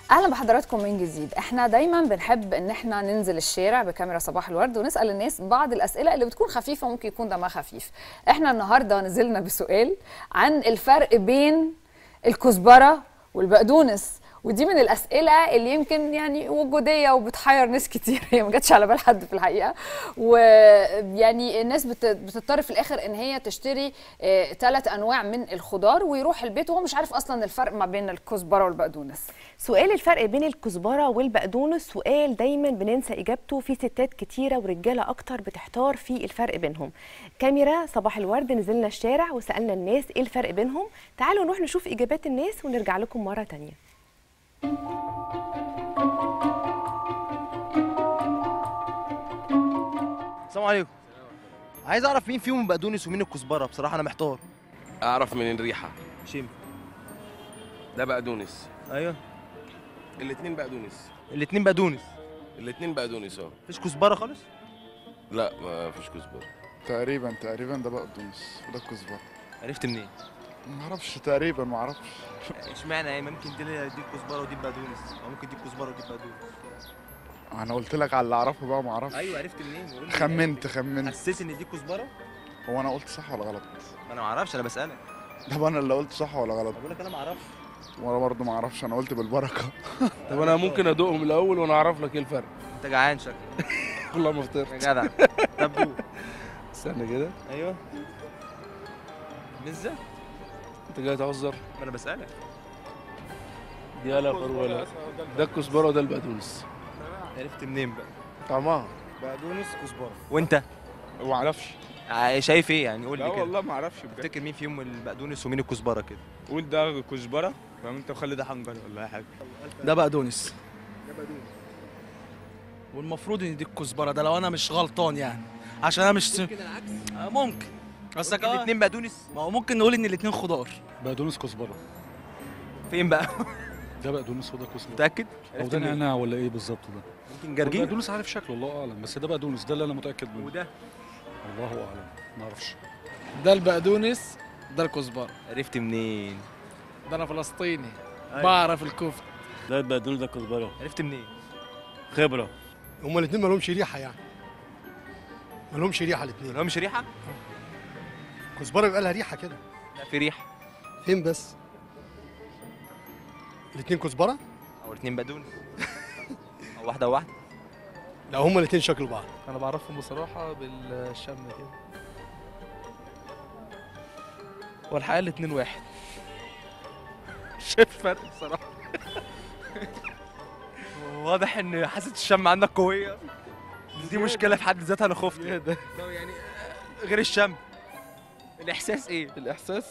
اهلا بحضراتكم من جديد. احنا دايما بنحب ان احنا ننزل الشارع بكاميرا صباح الورد ونسال الناس بعض الاسئله اللي بتكون خفيفه وممكن يكون دمها خفيف. احنا النهارده نزلنا بسؤال عن الفرق بين الكزبره والبقدونس، ودي من الاسئله اللي يمكن يعني وجوديه وبتحير ناس كتير، هي ما جاتش على بال حد في الحقيقه، ويعني الناس بتضطر في الاخر ان هي تشتري 3 انواع من الخضار ويروح البيت وهو مش عارف اصلا الفرق ما بين الكزبره والبقدونس. سؤال الفرق بين الكزبره والبقدونس سؤال دايما بننسى اجابته، في ستات كتيره ورجاله اكتر بتحتار في الفرق بينهم. كاميرا صباح الورد نزلنا الشارع وسالنا الناس ايه الفرق بينهم، تعالوا نروح نشوف اجابات الناس ونرجع لكم مره تانيه. السلام عليكم. عايز اعرف مين فيهم بقدونس ومين الكزبره، بصراحه انا محتار. اعرف من الريحه. شم. ده بقدونس. ايوه الاتنين بقدونس. الاتنين بقدونس. الاتنين بقدونس مفيش كزبره خالص؟ لا ما فيش كزبره. تقريبا ده بقدونس وده الكزبره. عرفت منين؟ ما اعرفش، تقريبا ما اعرفش. اشمعنى يعني ممكن دي الكزبره ودي البقدونس، او ممكن دي الكزبره ودي البقدونس؟ انا قلت لك على اللي اعرفه بقى، ما اعرفش. ايوه عرفت منين؟ خمنت حسيت ان دي كزبره. هو انا قلت صح ولا غلط؟ ما انا ما اعرفش، انا بسالك. طب انا اللي قلت صح ولا غلط؟ بقول لك انا ما اعرفش. وانا برضه ما اعرفش، انا قلت بالبركه. طب انا ممكن ادوقهم الاول وانا اعرف لك ايه الفرق. انت جعان شكلك. والله ما فطرت يا جدع. طب دوق. استنى كده. ايوه مزه. انت جاي تهزر؟ ما انا بسالك. دي ولا ولا ده الكزبره وده البقدونس. عرفت منين بقى؟ طعمها بقدونس كزبره. وانت؟ ما اعرفش. شايف ايه يعني؟ قول لي لا كده. والله ما اعرفش بجد. تفتكر مين فيهم البقدونس ومين الكزبره كده؟ قول ده كزبره، فاهم انت، وخلي ده حنجر ولا اي حاجه. ده بقدونس. والمفروض ان دي الكزبره، ده لو انا مش غلطان يعني، عشان انا مش ممكن العكس. ممكن قصدك الاثنين بقدونس؟ ما هو ممكن نقول ان الاثنين خضار. بقدونس كزبره. فين بقى؟ ده بقدونس وده كزبره. متاكد؟ او ده نعناع ولا ايه بالظبط ده؟ ممكن جرجير. بقدونس عارف شكله الله اعلم، بس ده بقدونس، ده اللي انا متاكد منه. وده؟ الله اعلم، ما اعرفش. ده البقدونس، ده الكزبره. عرفت منين؟ ده انا فلسطيني. أيوة. بعرف الكفته. ده البقدونس ده كزبره. عرفت منين؟ خبره. هما الاثنين ما لهمش ريحه يعني. ما لهمش ريحه الاثنين. ما لهمش ريحه؟ كزبره بيبقى لها ريحه كده. لا في ريحه. فين بس؟ الاثنين كزبره؟ او الاثنين بقدونس. او واحده وواحده. لا هما الاثنين شكل بعض. انا بعرفهم بصراحه بالشم كده. والحقيقه الاثنين واحد. شايف فرق بصراحه. واضح ان حاسه الشم عندك قويه. دي مشكله في حد ذاتها، انا خفت. ده يعني غير الشم، الاحساس ايه؟ الاحساس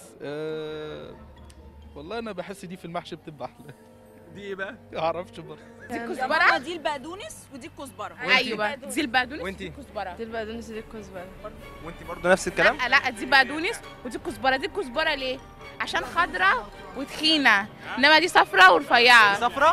والله انا بحس دي في المحشي بتبقى احلى. دي ايه بقى؟ ما اعرفش برضه. دي الكزبره، دي البقدونس ودي الكزبره. ايوه دي البقدونس وانتي؟ ودي الكزبره. دي البقدونس ودي الكزبره. وانتي برضه نفس الكلام؟ لا دي بقدونس ودي الكزبره. دي الكزبره ليه؟ عشان خضراء وتخينه، انما دي صفراء ورفيعه. صفراء؟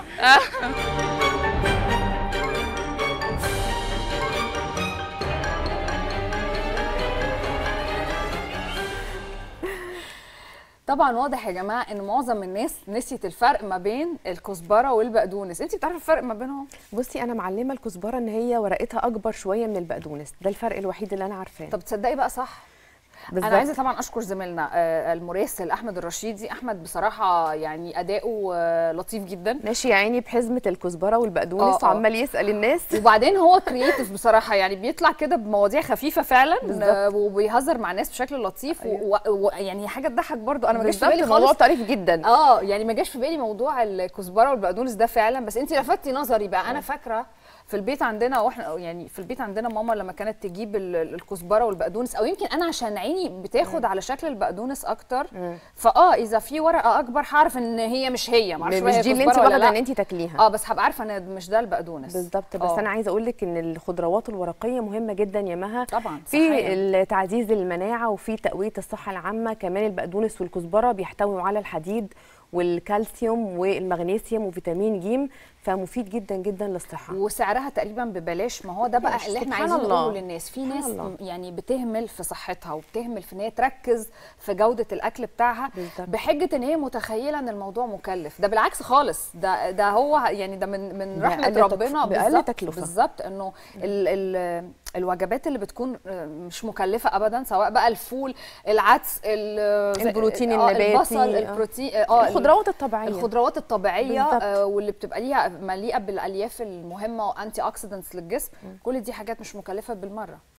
طبعا واضح يا جماعه ان معظم الناس نسيت الفرق ما بين الكزبره والبقدونس. انت بتعرفي الفرق ما بينهم؟ بصي انا معلمه الكزبره ان هي ورقتها اكبر شويه من البقدونس، ده الفرق الوحيد اللي انا عارفاه. طب تصدقي بقى صح؟ بالظبط. انا عايزه طبعا اشكر زميلنا المراسل احمد الرشيدي. احمد بصراحه يعني اداؤه لطيف جدا، ماشي يا عيني بحزمه الكزبره والبقدونس وعمال يسال الناس. وبعدين هو كرييتيف بصراحه، يعني بيطلع كده بمواضيع خفيفه فعلا وبيهزر مع الناس بشكل لطيف. أيوة. ويعني حاجه تضحك برضو. انا ما جاش في بالي خالص، موضوع طريف جدا. يعني ما جاش في بالي موضوع الكزبره والبقدونس ده فعلا، بس انت لفتتي نظري بقى. انا فاكره في البيت عندنا، واحنا يعني في البيت عندنا ماما لما كانت تجيب الكزبره والبقدونس، او يمكن انا عشان عيني بتاخد على شكل البقدونس اكتر، اذا في ورقه اكبر هعرف ان هي مش هي، معرفش مش دي اللي انت واخده ان انت تاكليها. بس هبقى عارفه ان مش ده البقدونس بالظبط. بس انا عايزه اقول لك ان الخضروات الورقيه مهمه جدا يا مها، طبعا في تعزيز المناعه وفي تقويه الصحه العامه. كمان البقدونس والكزبره بيحتووا على الحديد والكالسيوم والمغنيسيوم وفيتامين ج، فمفيد جدا جدا للصحه. وسعرها تقريبا ببلاش. ما هو ده بقى اللي احنا عايزين نقوله للناس. في ناس يعني بتهمل في صحتها وبتهمل في ان هي تركز في جوده الاكل بتاعها بحجه ان هي متخيله ان الموضوع مكلف. ده بالعكس خالص، ده هو يعني ده من رحمه ربنا. بالظبط انه الوجبات اللي بتكون مش مكلفه ابدا، سواء بقى الفول، العدس، البروتين النباتي، البصل، البروتين، الخضروات الطبيعيه واللي بتبقى ليها مليئه بالالياف المهمه وانتي اوكسيدنتس للجسم. كل دي حاجات مش مكلفه بالمره.